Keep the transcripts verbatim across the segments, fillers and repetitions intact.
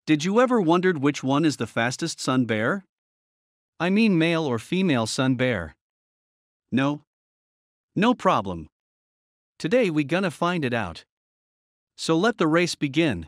Did you ever wondered which one is the fastest sun bear? I mean male or female sun bear. No? No problem. Today we gonna find it out. So let the race begin.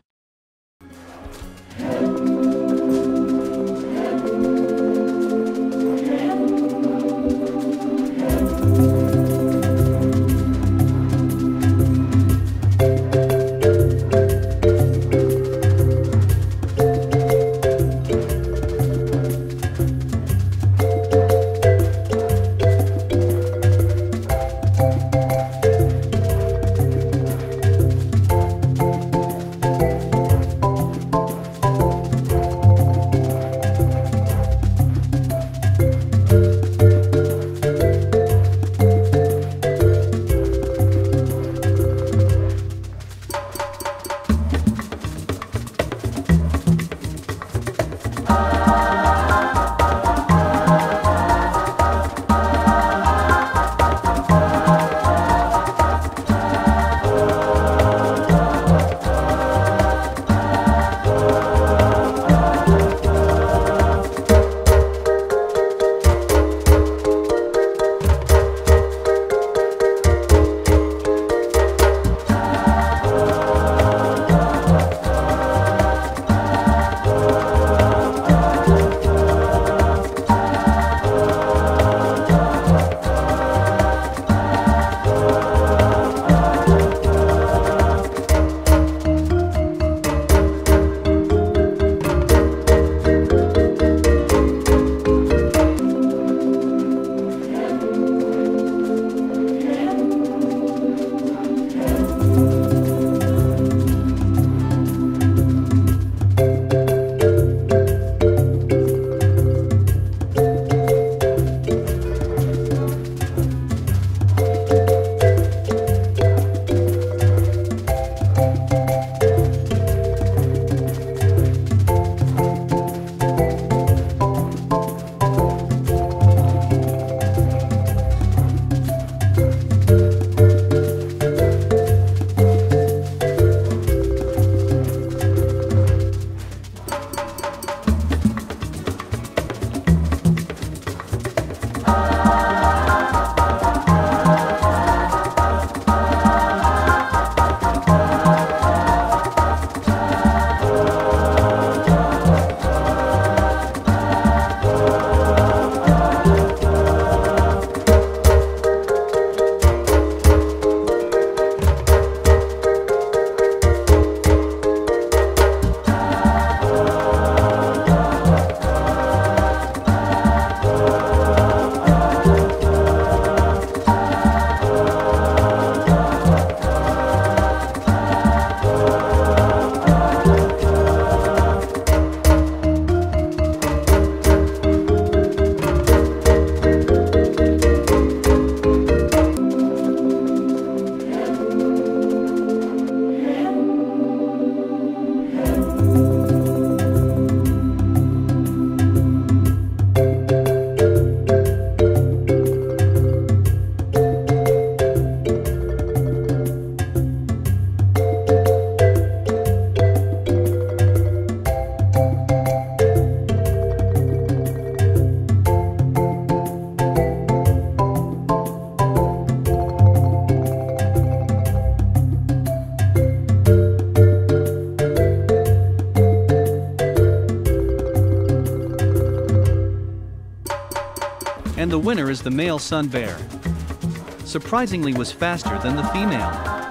And the winner is the male sun bear. Surprisingly was faster than the female.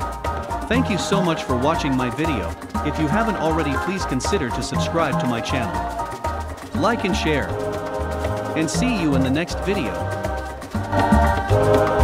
Thank you so much for watching my video. If you haven't already, please consider to subscribe to my channel. Like and share. And see you in the next video.